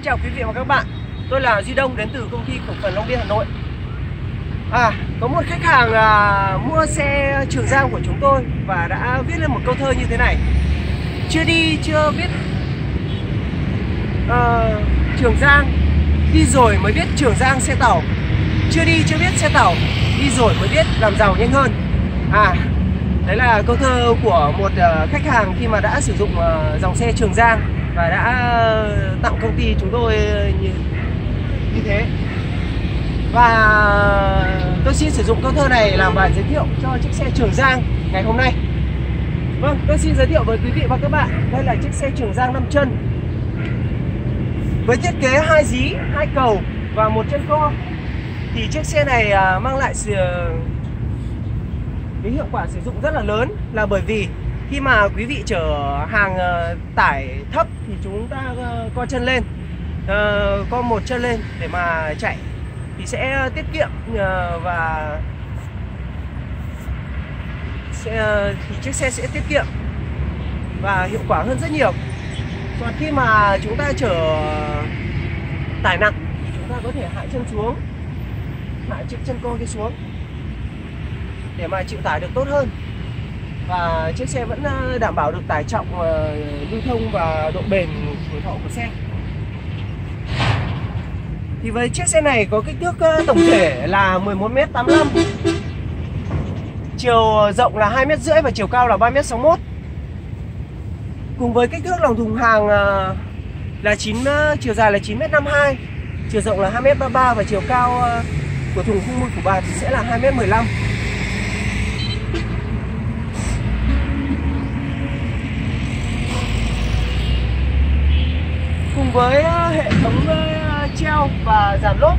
Xin chào quý vị và các bạn. Tôi là Duy Đông đến từ công ty cổ phần Long Biên Hà Nội. Có một khách hàng mua xe Trường Giang của chúng tôi và đã viết lên một câu thơ như thế này: chưa đi chưa biết Trường Giang, đi rồi mới biết Trường Giang xe tàu. Chưa đi chưa biết xe tàu, đi rồi mới biết làm giàu nhanh hơn. Đấy là câu thơ của một khách hàng khi mà đã sử dụng dòng xe Trường Giang và đã tặng công ty chúng tôi như thế. Và tôi xin sử dụng câu thơ này làm bài giới thiệu cho chiếc xe Trường Giang ngày hôm nay. Vâng, tôi xin giới thiệu với quý vị và các bạn, đây là chiếc xe Trường Giang 5 chân với thiết kế 2 dí, 2 cầu và 1 chân co. Thì chiếc xe này mang lại cái hiệu quả sử dụng rất là lớn, là bởi vì khi mà quý vị chở hàng tải thấp thì chúng ta co chân lên, co một chân lên để mà chạy thì sẽ tiết kiệm và thì chiếc xe sẽ tiết kiệm và hiệu quả hơn rất nhiều. Còn khi mà chúng ta chở tải nặng thì chúng ta có thể hạ chân xuống, hạ chiếc chân co kia xuống để mà chịu tải được tốt hơn, và chiếc xe vẫn đảm bảo được tải trọng, lưu thông và độ bền tuổi thọ của xe. Thì với chiếc xe này có kích thước tổng thể là 11m85, chiều rộng là 2m50 và chiều cao là 3m61. Cùng với kích thước lòng thùng hàng là chiều dài là 9m52, chiều rộng là 2m33 và chiều cao của thùng khung mui của bà thì sẽ là 2m15. Cùng với hệ thống treo và dàn lốp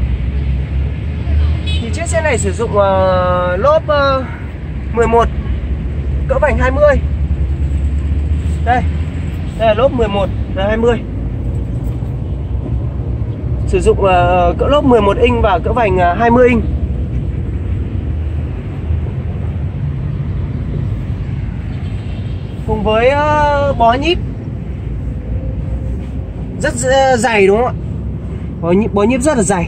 thì chiếc xe này sử dụng lốp 11 cỡ vành 20. Đây là lốp 11 là 20. Sử dụng cỡ lốp 11 inch và cỡ vành 20 inch. Cùng với bó nhíp rất dày, đúng không ạ? Bó nhíp rất là dày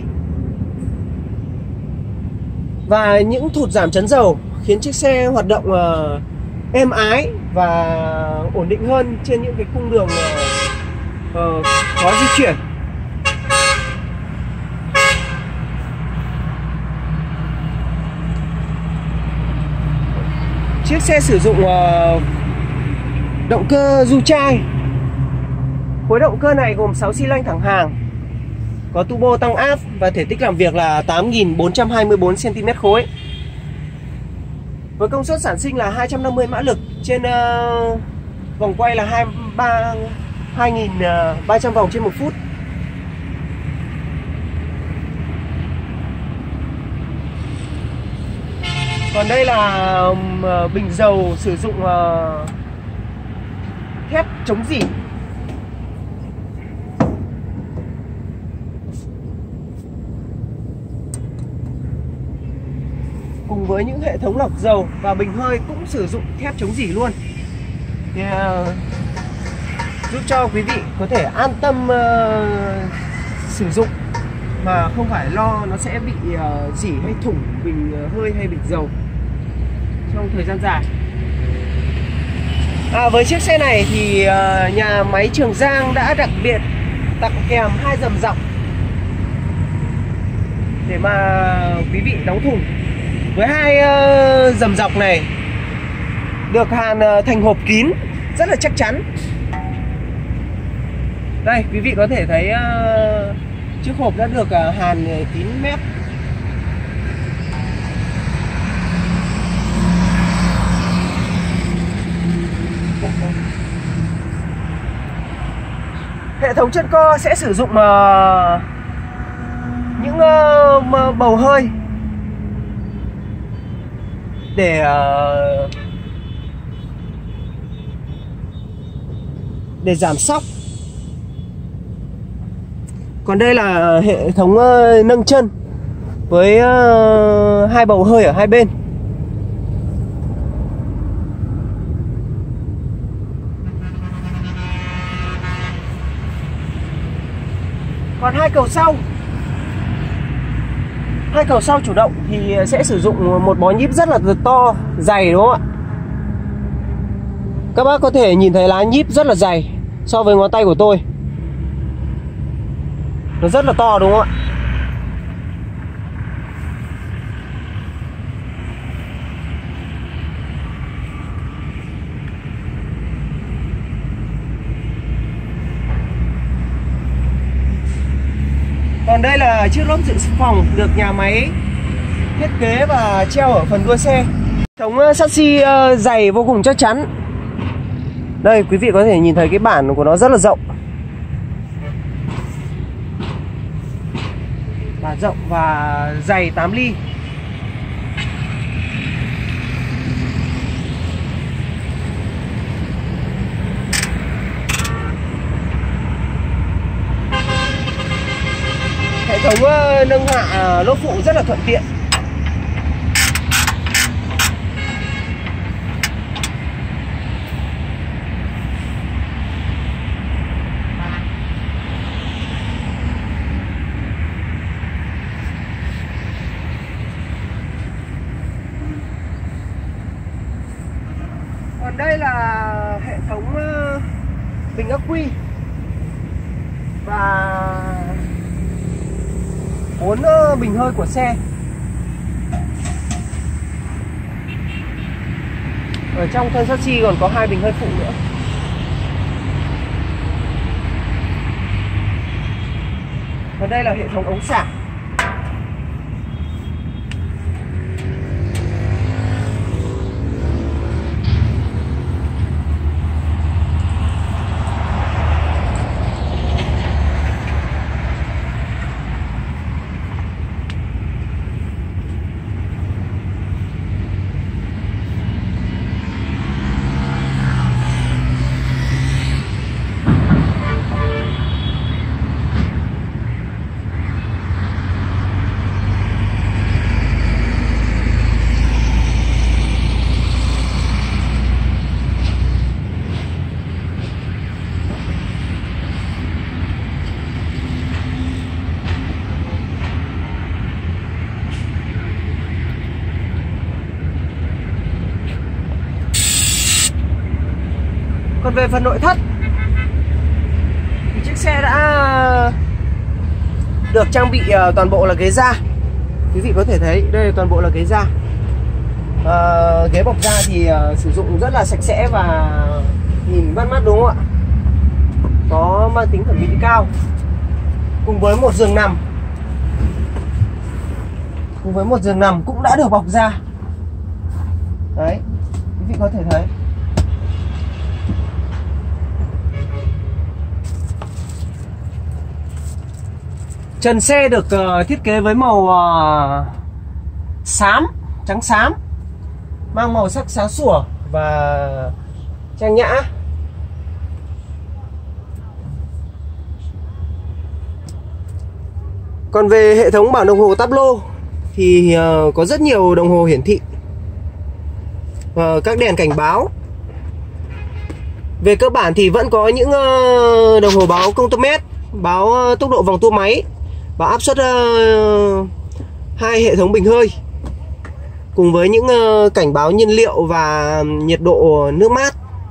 và những thụt giảm chấn dầu khiến chiếc xe hoạt động êm ái và ổn định hơn trên những cái cung đường khó di chuyển. Chiếc xe sử dụng động cơ du chai. Khối động cơ này gồm 6 xi lanh thẳng hàng, có turbo tăng áp và thể tích làm việc là 8.424 cm khối. Với công suất sản sinh là 250 mã lực, trên vòng quay là 2.300 vòng trên 1 phút. Còn đây là bình dầu sử dụng thép chống rỉ. Cùng với những hệ thống lọc dầu và bình hơi cũng sử dụng thép chống rỉ luôn, thì giúp cho quý vị có thể an tâm sử dụng mà không phải lo nó sẽ bị rỉ hay thủng bình hơi hay bình dầu trong thời gian dài. Với chiếc xe này thì nhà máy Trường Giang đã đặc biệt tặng kèm 2 dầm dọc để mà quý vị đóng thùng. Với 2 dầm dọc này được hàn thành hộp kín rất là chắc chắn. Đây, quý vị có thể thấy chiếc hộp đã được hàn kín mép. Hệ thống chân co sẽ sử dụng những bầu hơi để giảm xóc. Còn đây là hệ thống nâng chân với 2 bầu hơi ở hai bên. Còn hai cầu sau chủ động thì sẽ sử dụng một bó nhíp rất là to, dày đúng không ạ? Các bác có thể nhìn thấy lá nhíp rất là dày so với ngón tay của tôi. Nó rất là to đúng không ạ? Còn đây là chiếc lốp dự phòng được nhà máy thiết kế và treo ở phần đuôi xe. Hệ thống chassis dày vô cùng chắc chắn. Đây quý vị có thể nhìn thấy cái bản của nó rất là rộng. Bản rộng và dày 8 ly. Hệ thống nâng hạ lốp phụ rất là thuận tiện. Còn đây là hệ thống bình ắc quy và 4 bình hơi của xe. Ở trong thân chassis còn có 2 bình hơi phụ nữa. Còn đây là hệ thống ống xả. Còn về phần nội thất thì chiếc xe đã được trang bị toàn bộ là ghế da. Quý vị có thể thấy đây toàn bộ là ghế da. Ghế bọc da thì sử dụng rất là sạch sẽ và nhìn bắt mắt đúng không ạ? Có mang tính thẩm mỹ cao. Cùng với một giường nằm cũng đã được bọc da. Đấy, quý vị có thể thấy. Trần xe được thiết kế với màu xám, trắng xám, mang màu sắc sáng sủa và trang nhã. Còn về hệ thống bảng đồng hồ tablo thì có rất nhiều đồng hồ hiển thị, các đèn cảnh báo. Về cơ bản thì vẫn có những đồng hồ báo công tơ mét, báo tốc độ vòng tua máy, báo áp suất 2 hệ thống bình hơi, cùng với những cảnh báo nhiên liệu và nhiệt độ nước mát.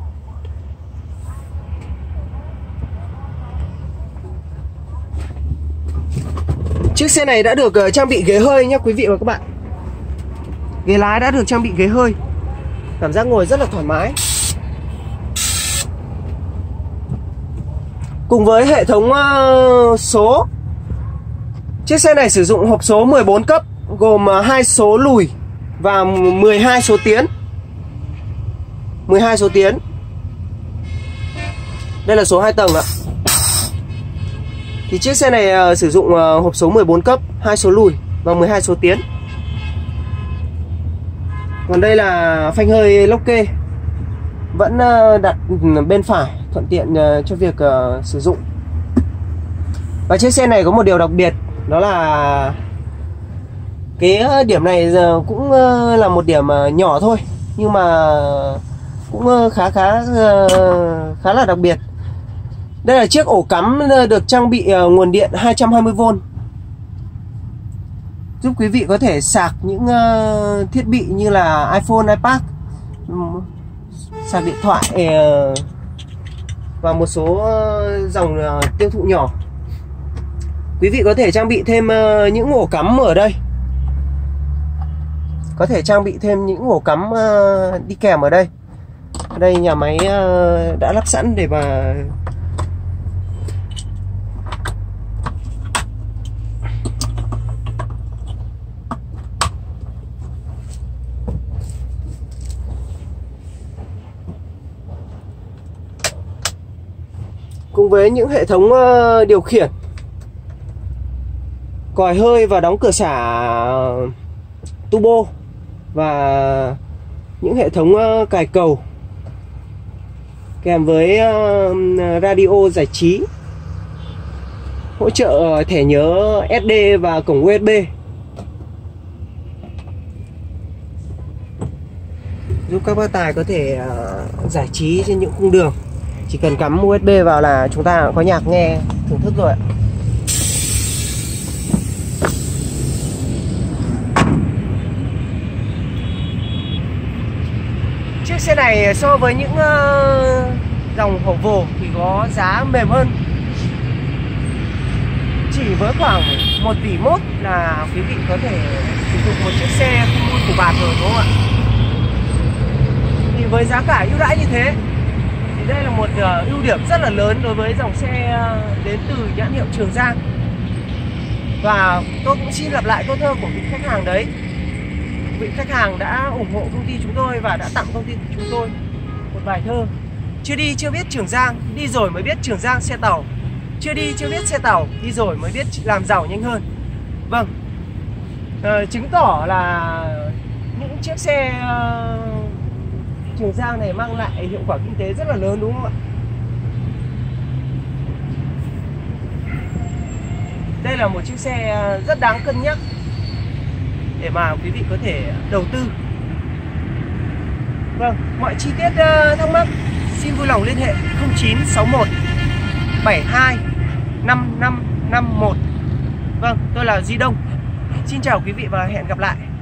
Chiếc xe này đã được trang bị ghế hơi nhé quý vị và các bạn. Ghế lái đã được trang bị ghế hơi, cảm giác ngồi rất là thoải mái. Cùng với hệ thống số, chiếc xe này sử dụng hộp số 14 cấp gồm 2 số lùi và 12 số tiến. 12 số tiến. Đây là số 2 tầng ạ. Thì chiếc xe này sử dụng hộp số 14 cấp, 2 số lùi và 12 số tiến. Còn đây là phanh hơi lốc kê, vẫn đặt bên phải, thuận tiện cho việc sử dụng. Và chiếc xe này có một điều đặc biệt, đó là cái điểm này giờ cũng là một điểm nhỏ thôi, nhưng mà cũng khá là đặc biệt. Đây là chiếc ổ cắm được trang bị nguồn điện 220V, giúp quý vị có thể sạc những thiết bị như là iPhone, iPad, sạc điện thoại và một số dòng tiêu thụ nhỏ. Quý vị có thể trang bị thêm những ổ cắm ở đây. Có thể trang bị thêm những ổ cắm đi kèm ở đây. Ở đây nhà máy đã lắp sẵn để mà cùng với những hệ thống điều khiển, còi hơi và đóng cửa xả turbo, và những hệ thống cài cầu kèm với radio giải trí, hỗ trợ thẻ nhớ SD và cổng USB, giúp các bác tài có thể giải trí trên những cung đường. Chỉ cần cắm USB vào là chúng ta có nhạc nghe thưởng thức rồi ạ. Chiếc xe này so với những dòng Volvo thì có giá mềm hơn. Chỉ với khoảng 1,1 tỷ là quý vị có thể sử dụng một chiếc xe không mua của bạc rồi, đúng không ạ? Thì với giá cả ưu đãi như thế thì đây là một ưu điểm rất là lớn đối với dòng xe đến từ nhãn hiệu Trường Giang. Và tôi cũng xin lặp lại câu thơ của vị khách hàng đấy. Vị khách hàng đã ủng hộ công ty chúng tôi và đã tặng công ty chúng tôi một bài thơ: chưa đi chưa biết Trường Giang, đi rồi mới biết Trường Giang xe tàu. Chưa đi chưa biết xe tàu, đi rồi mới biết làm giàu nhanh hơn. Vâng, chứng tỏ là những chiếc xe Trường Giang này mang lại hiệu quả kinh tế rất là lớn, đúng không ạ? Đây là một chiếc xe rất đáng cân nhắc để mà quý vị có thể đầu tư. Vâng, mọi chi tiết thắc mắc xin vui lòng liên hệ 0961 72 5551. Vâng, tôi là Di Đông. Xin chào quý vị và hẹn gặp lại.